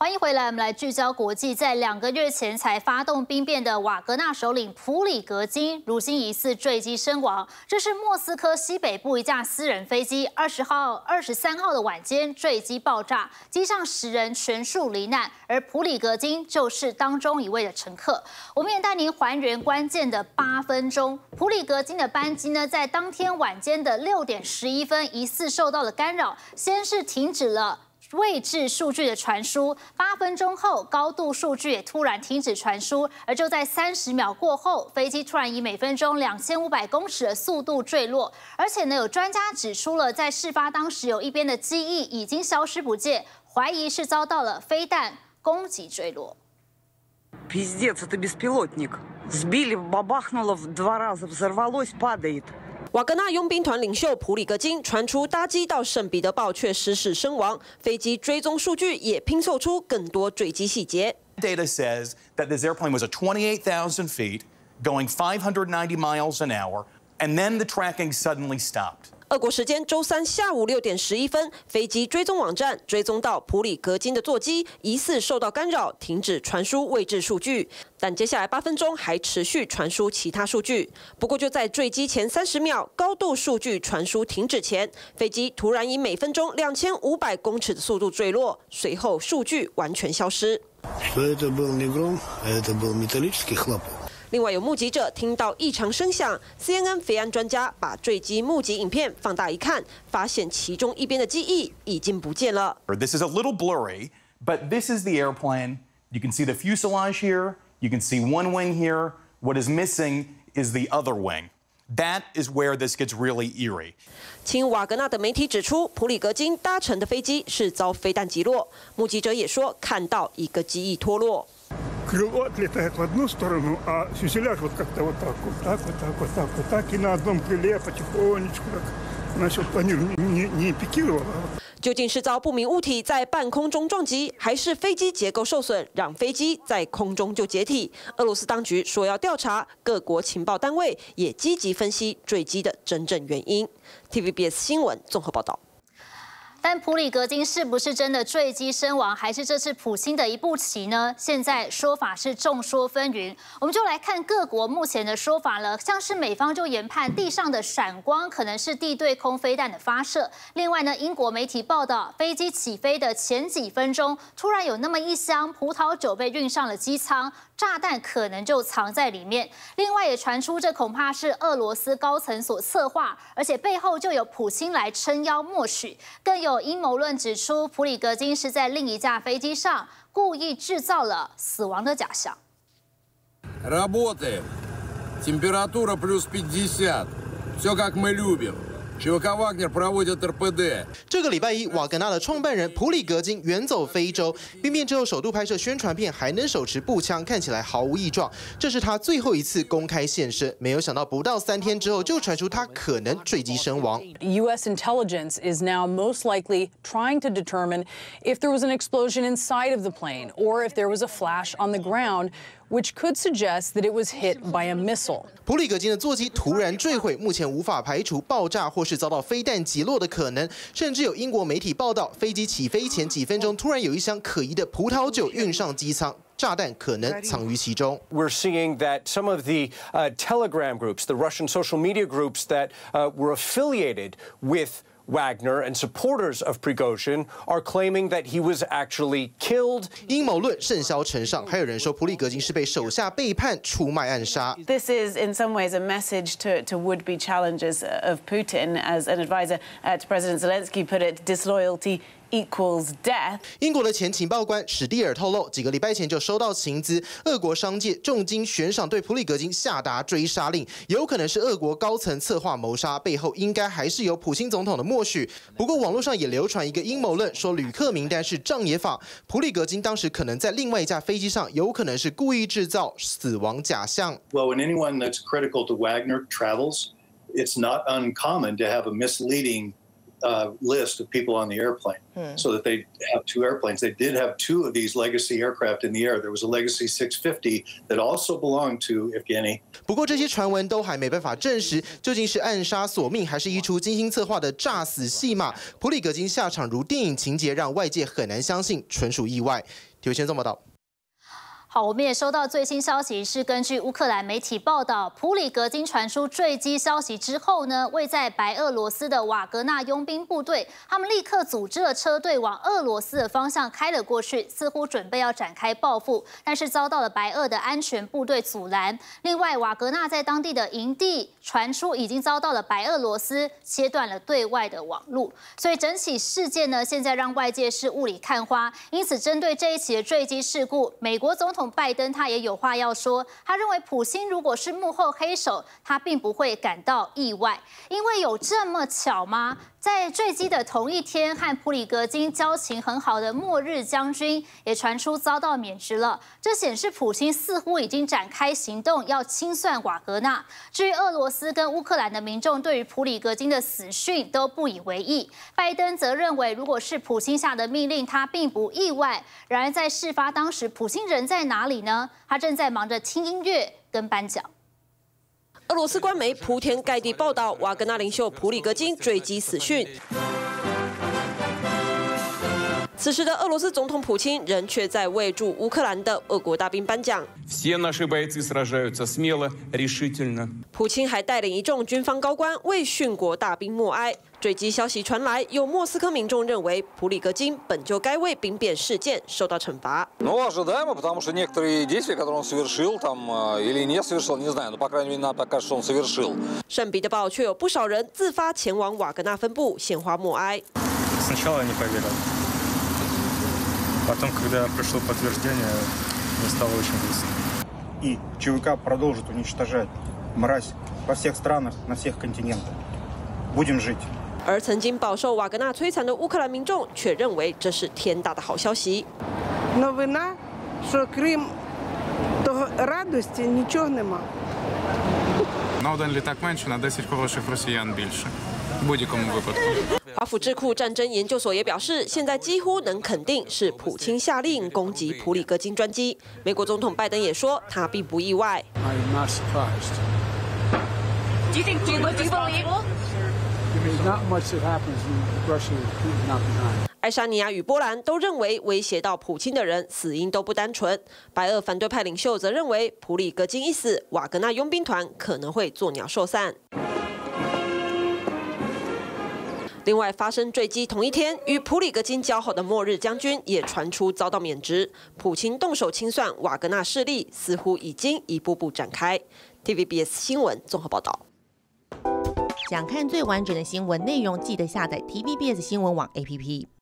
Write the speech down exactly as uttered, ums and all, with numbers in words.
欢迎回来，我们来聚焦国际。在两个月前才发动兵变的瓦格纳首领普里格金，如今疑似坠机身亡。这是莫斯科西北部一架私人飞机，二十号、二十三号的晚间坠机爆炸，机上十人全数罹难，而普里格金就是当中一位的乘客。我们也带您还原关键的八分钟。普里格金的班机呢，在当天晚间的六点十一分，疑似受到了干扰，先是停止了位置数据的传输，八分钟后，高度数据也突然停止传输，而就在三十秒过后，飞机突然以每分钟两千五百公尺的速度坠落。而且呢，有专家指出了，在事发当时有一边的机翼已经消失不见，怀疑是遭到了飞弹攻击坠落。 Пиздец, это беспилотник. Сбили, бабахнуло в два раза, взорвалось, падает. 瓦格纳佣兵团领袖普里格金传出搭机到圣彼得堡却失事身亡，飞机追踪数据也拼凑出更多坠机细节。 Data says that this airplane was at twenty-eight thousand feet, going five hundred ninety miles an hour, and then the tracking suddenly stopped. 俄国时间周三下午六点十一分，飞机追踪网站追踪到普里格金的座机疑似受到干扰，停止传输位置数据。但接下来八分钟还持续传输其他数据。不过就在坠机前三十秒，高度数据传输停止前，飞机突然以每分钟两千五百公尺的速度坠落，随后数据完全消失。另外有目击者听到异常声响 ，C N N 飞安专家把坠机目击影片放大一看，发现其中一边的机翼已经不见了。 This is a little blurry, but this is the airplane. You can see the fuselage here. You can see one wing here. What is missing is the other wing. That is where this gets really eerie. 亲瓦格纳的媒体指出，普里格金搭乘的飞机是遭飞弹击落。目击者也说看到一个机翼脱落。 Крыло отлетает в одну сторону, а фюзеляж вот как-то вот так, вот так, вот так, вот так, вот так, и на одном крыле потихонечку так начал планировать, не, не пикировало. 究竟是遭不明物体在半空中撞击，还是飞机结构受损，让飞机在空中就解体？俄罗斯当局说要调查，各国情报单位也积极分析坠机的真正原因。T V B S 新闻综合报道。 但普里格金是不是真的坠机身亡，还是这是普京的一步棋呢？现在说法是众说纷纭，我们就来看各国目前的说法了。像是美方就研判地上的闪光可能是地对空飞弹的发射。另外呢，英国媒体报道，飞机起飞的前几分钟，突然有那么一箱葡萄酒被运上了机舱，炸弹可能就藏在里面。另外也传出，这恐怕是俄罗斯高层所策划，而且背后就有普京来撑腰默许，更有。有阴谋论指出，普里格金是在另一架飞机上故意制造了死亡的假象。 Работаем. Температура плюс пятьдесят. Все как мы любим. ЧВК Вагнер проводит эр пэ дэ。 这个礼拜一，瓦格纳的创办人普里格金远走非洲，兵变之后首度拍摄宣传片，还能手持步枪，看起来毫无异状。这是他最后一次公开现身，没有想到不到三天之后，就传出他可能坠机身亡。 U S intelligence is now most likely trying to determine if there was an explosion inside of the plane or if there was a flash on the ground, which could suggest that it was hit by a missile. 普里格金的座机突然坠毁，目前无法排除爆炸或是遭到飞弹击落的可能，甚至有英国媒体报道，飞机起飞前几分钟突然有一箱可疑的葡萄酒运上机舱。炸弹可能藏于其中。 We're seeing that some of the uh, Telegram groups, the Russian social media groups that uh, were affiliated with Wagner and supporters of Prigozhin are claiming that he was actually killed. 阴谋论甚嚣尘上，还有人说普里格金是被手下背叛出卖暗杀。 This is in some ways a message to, to would-be challengers of Putin, as an advisor uh, to President Zelensky put it, disloyalty equals death. 英国的前情报官史蒂尔透露，几个礼拜前就收到情资，俄国商界重金悬赏对普里格金下达追杀令，有可能是俄国高层策划谋杀，背后应该还是有普京总统的默许。不过网络上也流传一个阴谋论，说旅客名单是障眼法，普里格金当时可能在另外一架飞机上，有可能是故意制造死亡假象。 Well, when anyone that's critical to Wagner travels, it's not uncommon to have a misleading Uh, list of people on the airplane, hmm. so that they have two airplanes. They did have two of these legacy aircraft in the air. There was a Legacy six fifty that also belonged to Evgeny. 不过这些传闻都还没办法证实，究竟是暗杀索命，还是一出精心策划的诈死戏码？普里格金下场如电影情节，让外界很难相信，纯属意外。 体育先生报道。 好，我们也收到最新消息，是根据乌克兰媒体报道，普里格金传出坠机消息之后呢，位在白俄罗斯的瓦格纳佣兵部队，他们立刻组织了车队往俄罗斯的方向开了过去，似乎准备要展开报复，但是遭到了白俄的安全部队阻拦。另外，瓦格纳在当地的营地传出已经遭到了白俄罗斯切断了对外的网路，所以整起事件呢，现在让外界是雾里看花。因此，针对这一起的坠机事故，美国总统拜登他也有话要说，他认为普星如果是幕后黑手，他并不会感到意外，因为有这么巧吗？在坠机的同一天，和普里格金交情很好的末日将军也传出遭到免职了，这显示普星似乎已经展开行动，要清算瓦格纳。至于俄罗斯跟乌克兰的民众对于普里格金的死讯都不以为意，拜登则认为，如果是普星下的命令，他并不意外。然而在事发当时，普星人在哪里呢？他正在忙着听音乐跟颁奖。 俄罗斯官媒铺天盖地报道瓦格纳领袖普里格金坠机死讯。此时的俄罗斯总统普京人却在为驻乌克兰的俄国大兵颁奖。 Все наши бойцы сражаются смело, решительно. 普京还带领一众军方高官为殉国大兵默哀。坠机消息传来，有莫斯科民众认为普里格金本就该为兵变事件受到惩罚。 Ну, ожидаемо, потому что некоторые действия, которые он совершил, там или не совершил, не знаю, но по крайней мере, нам так кажется, что он совершил. 圣彼得堡却有不少人自发前往瓦格纳分部献花默哀。 Сначала не поверил, потом, когда пришло подтверждение, мне стало очень грустно. И ЧВК продолжит уничтожать мразь во всех странах, на всех континентах. Будем жить. 而曾经饱受瓦格纳摧残的乌克兰民众却认为这是天大的好消息。 Новина, що крім того радості нічого нема. На один літак менше, на десять хороших росіян більше. В будь-якому випадку. 华府智库战争研究所也表示，现在几乎能肯定是普京下令攻击普里格金专机。美国总统拜登也说，他并不意外。 I'm not surprised. Do you think do you believe? There's not much that happens in Russia is not behind. 爱沙尼亚与波兰都认为威胁到普京的人死因都不单纯。白俄反对派领袖则认为，普里格金一死，瓦格纳佣兵团可能会作鸟兽散。另外，发生坠机同一天，与普里格金交好的末日将军也传出遭到免职。普京动手清算瓦格纳势力，似乎已经一步步展开。T V B S 新闻综合报道。 想看最完整的新闻内容，记得下载 T V B S 新闻网 A P P。